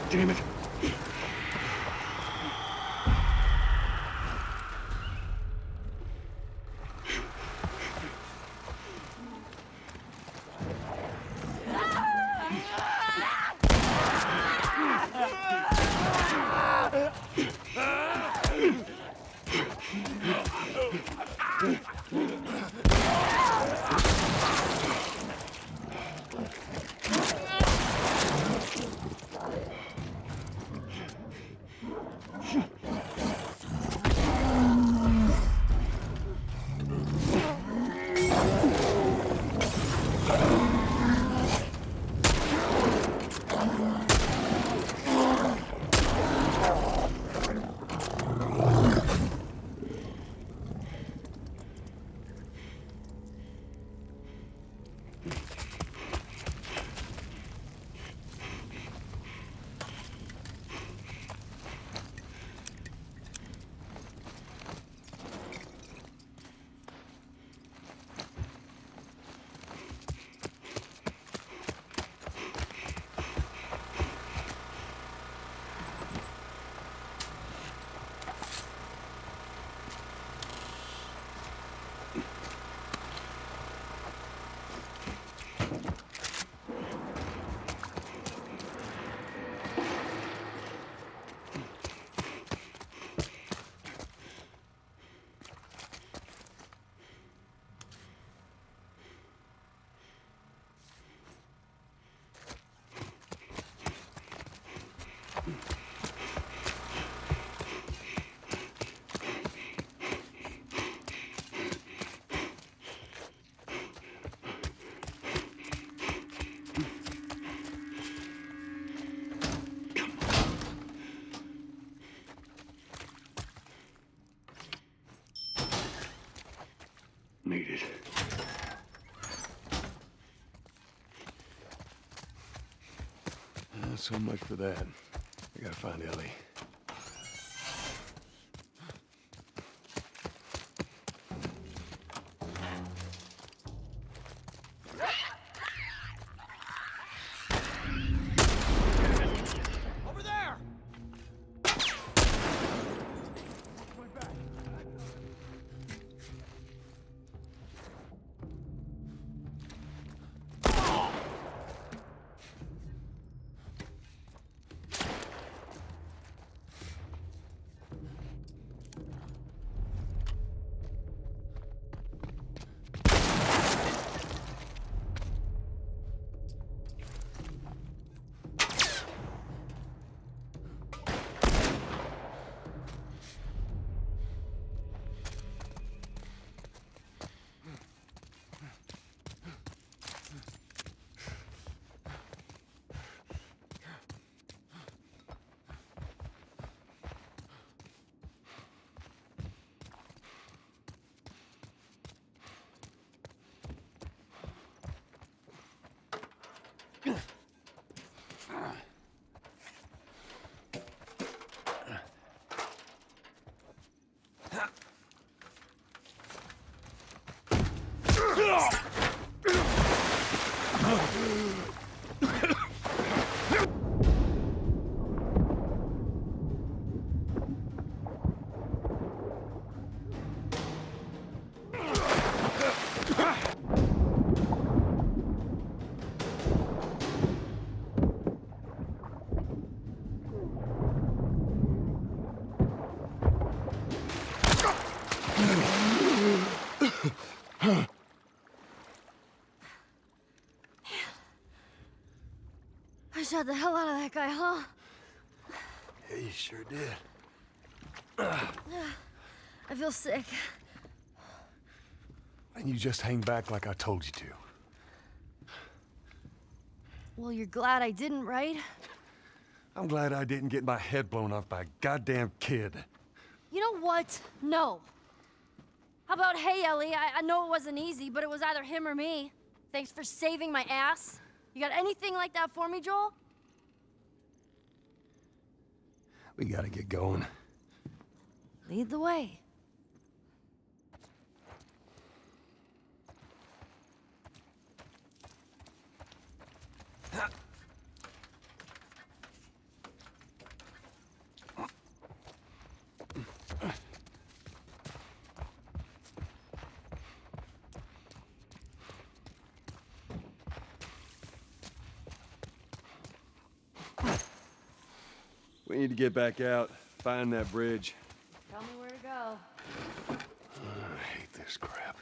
Damn it. Made it. So much for that. I gotta find Ellie. Over there! I shot the hell out of that guy, huh? Yeah, you sure did. I feel sick. And you just hang back like I told you to. Well, you're glad I didn't, right? I'm glad I didn't get my head blown off by a goddamn kid. You know what? No. How about, hey, Ellie, I know it wasn't easy, but it was either him or me. Thanks for saving my ass. You got anything like that for me, Joel? We gotta get going. Lead the way. We need to get back out, find that bridge. Tell me where to go. I hate this crap.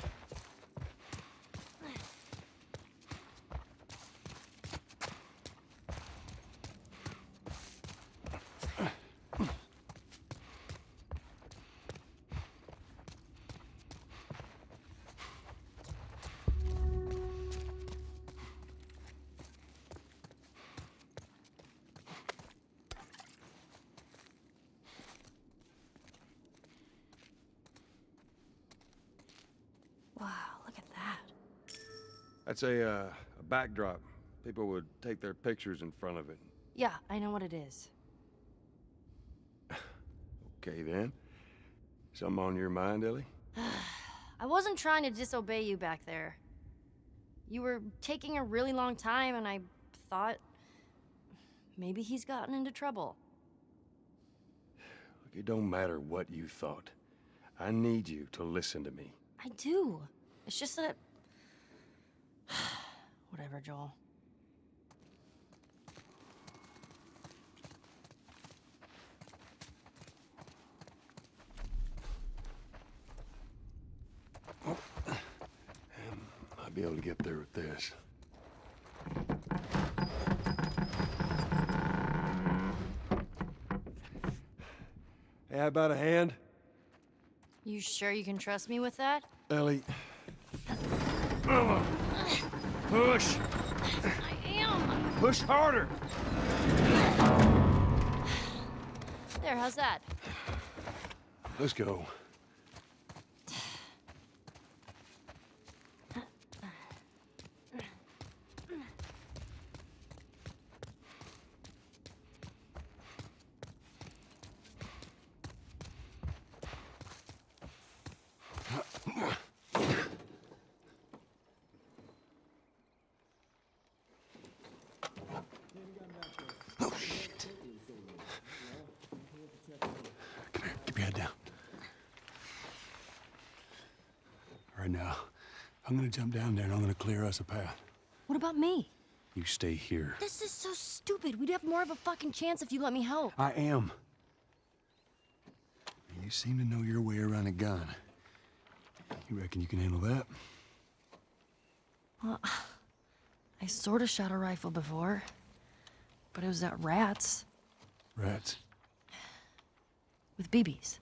Wow, look at that. That's a backdrop. People would take their pictures in front of it. Yeah, I know what it is. Okay, then. Something on your mind, Ellie? I wasn't trying to disobey you back there. You were taking a really long time, and I thought maybe he's gotten into trouble. Look, it don't matter what you thought. I need you to listen to me. I do. It's just that... Whatever, Joel. I'll be able to get there with this. Hey, how about a hand? You sure you can trust me with that? Ellie. Push! I am! Push harder! There, how's that? Let's go. Oh, shit. Come here, keep your head down. All right, now, I'm gonna jump down there and I'm gonna clear us a path. What about me? You stay here. This is so stupid. We'd have more of a fucking chance if you let me help. I am. You seem to know your way around a gun. You reckon you can handle that? Well, I sort of shot a rifle before, but it was at rats Rats. with BBs.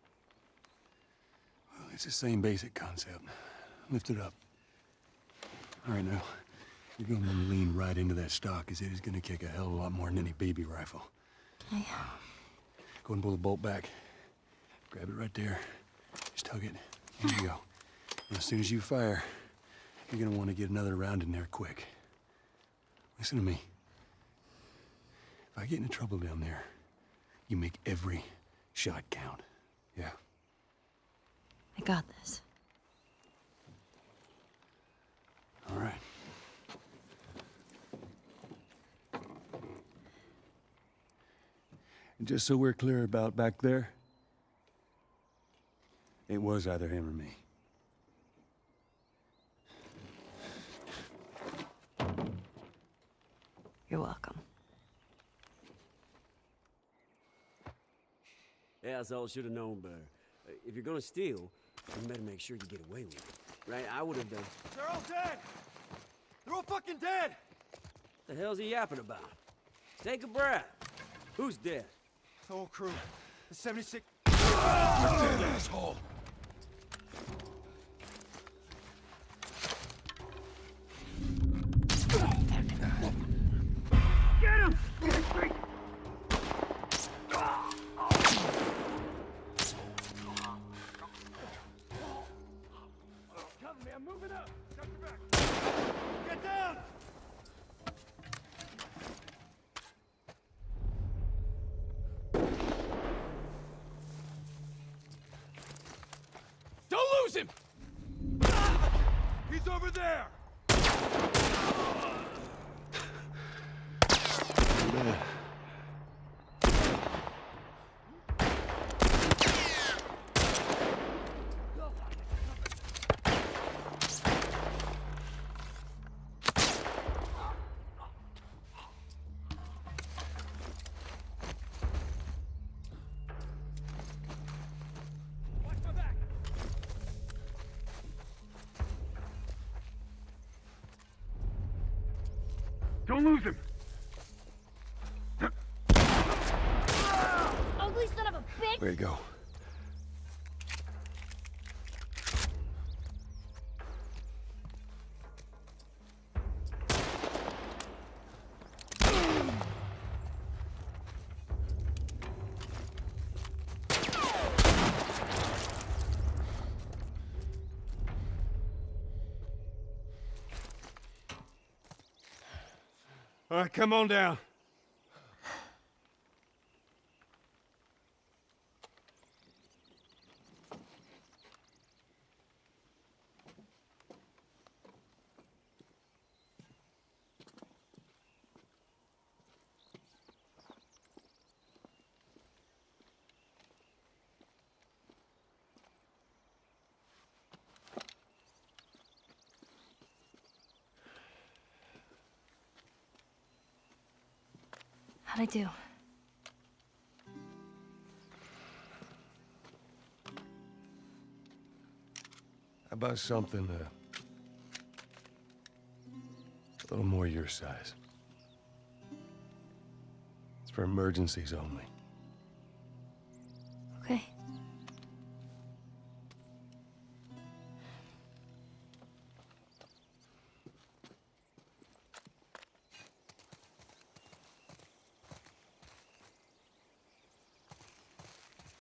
Well, it's the same basic concept. Lift it up. All right, now. You're gonna want to lean right into that stock, because it is gonna kick a hell of a lot more than any baby rifle. Okay. Go and pull the bolt back. Grab it right there. Just tug it. There you go. And as soon as you fire, you're gonna want to get another round in there quick. Listen to me. If I get into trouble down there, you make every shot count. Yeah? I got this. All right. And just so we're clear about back there, it was either him or me. You're welcome. Yeah, that's all I should have known better. If you're gonna steal, you better make sure you get away with it. Right? I would have done. They're all dead! They're all fucking dead! What the hell's he yapping about? Take a breath. Who's dead? The whole crew. The 76... Asshole! Get him! Come, man, move it up! Got your back! Get down! Don't lose him! He's over there! Don't lose him. Ugly son of a bitch! Way to go. All right, come on down. How'd I do? How about something a little more your size? It's for emergencies only. Okay.